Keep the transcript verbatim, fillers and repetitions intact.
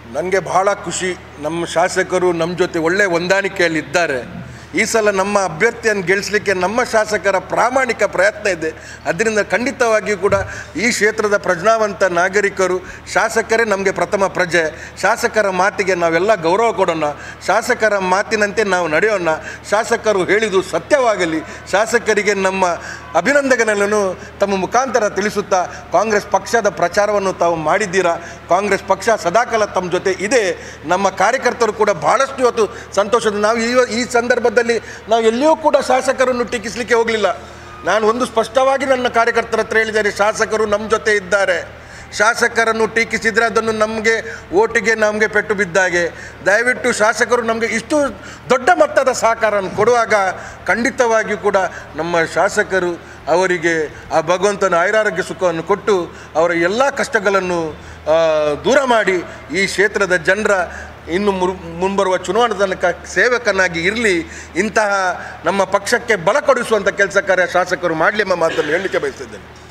ನನಗೆ ಬಹಳ ಖುಷಿ, ನಮ್ಮ ಶಾಸಕರು ನಮ್ಮ ಜೊತೆ ಒಳ್ಳೆ ಹೊಂದಾಣಿಕೆಯಲ್ಲಿದ್ದಾರೆ. ಈ ಸಲ ನಮ್ಮ ಅಭ್ಯರ್ಥಿಯನ್ನು ಗೆಲ್ಲಿಸಲಿಕ್ಕೆ ನಮ್ಮ ಶಾಸಕರ ಪ್ರಾಮಾಣಿಕ ಪ್ರಯತ್ನ ಇದೆ. ಅದರಿಂದ ಖಂಡಿತವಾಗಿಯೂ ಕೂಡ ಈ ಕ್ಷೇತ್ರದ ಪ್ರಜ್ಞಾವಂತ ನಾಗರಿಕರು, ಶಾಸಕರೇ ನಮಗೆ ಪ್ರಥಮ ಪ್ರಜೆ. ಶಾಸಕರ ಮಾತಿಗೆ ನಾವೆಲ್ಲ ಗೌರವ ಕೊಡೋಣ, ಶಾಸಕರ ಮಾತಿನಂತೆ ನಾವು ನಡೆಯೋಣ. ಶಾಸಕರು ಹೇಳಿದು ಸತ್ಯವಾಗಲಿ. ಶಾಸಕರಿಗೆ ನಮ್ಮ ಅಭಿನಂದನೆಗಳನ್ನು ತಮ್ಮ ಮುಖಾಂತರ ತಿಳಿಸುತ್ತಾ, ಕಾಂಗ್ರೆಸ್ ಪಕ್ಷದ ಪ್ರಚಾರವನ್ನು ತಾವು ಮಾಡಿದ್ದೀರಾ. ಕಾಂಗ್ರೆಸ್ ಪಕ್ಷ ಸದಾಕಾಲ ತಮ್ಮ ಜೊತೆ ಇದೆ. ನಮ್ಮ ಕಾರ್ಯಕರ್ತರು ಕೂಡ ಬಹಳಷ್ಟು ಇವತ್ತು ಸಂತೋಷದ. ನಾವು ಈ ಈ ಸಂದರ್ಭದಲ್ಲಿ ನಾವು ಎಲ್ಲಿಯೂ ಕೂಡ ಶಾಸಕರನ್ನು ಟೀಕಿಸಲಿಕ್ಕೆ ಹೋಗಲಿಲ್ಲ. ನಾನು ಒಂದು ಸ್ಪಷ್ಟವಾಗಿ ನನ್ನ ಕಾರ್ಯಕರ್ತರ ಹತ್ರ ಹೇಳಿದ್ದೇನೆ, ಶಾಸಕರು ನಮ್ಮ ಜೊತೆ ಇದ್ದಾರೆ. ಶಾಸಕರನ್ನು ಟೀಕಿಸಿದರೆ ಅದನ್ನು ನಮಗೆ ಓಟಿಗೆ ನಮಗೆ ಪೆಟ್ಟು ಬಿದ್ದಾಗೆ. ದಯವಿಟ್ಟು ಶಾಸಕರು ನಮಗೆ ಇಷ್ಟು ದೊಡ್ಡ ಮೊತ್ತದ ಸಹಕಾರವನ್ನು ಕೊಡುವಾಗ ಖಂಡಿತವಾಗಿಯೂ ಕೂಡ ನಮ್ಮ ಶಾಸಕರು ಅವರಿಗೆ ಆ ಭಗವಂತನ ಆಯುರಾರೋಗ್ಯ ಸುಖವನ್ನು ಕೊಟ್ಟು ಅವರ ಎಲ್ಲ ಕಷ್ಟಗಳನ್ನು ದೂರ ಮಾಡಿ ಈ ಕ್ಷೇತ್ರದ ಜನರ ಇನ್ನು ಮುಂಬರುವ ಚುನಾವಣಾ ತನಕ ಸೇವಕನಾಗಿ ಇರಲಿ. ಇಂತಹ ನಮ್ಮ ಪಕ್ಷಕ್ಕೆ ಬಲ ಕೊಡಿಸುವಂಥ ಕೆಲಸ ಕಾರ್ಯ ಶಾಸಕರು ಮಾಡಲಿ ಎಂಬ ಮಾತನ್ನು ಹೇಳಲಿಕ್ಕೆ ಬಯಸ್ತಿದ್ದೇನೆ.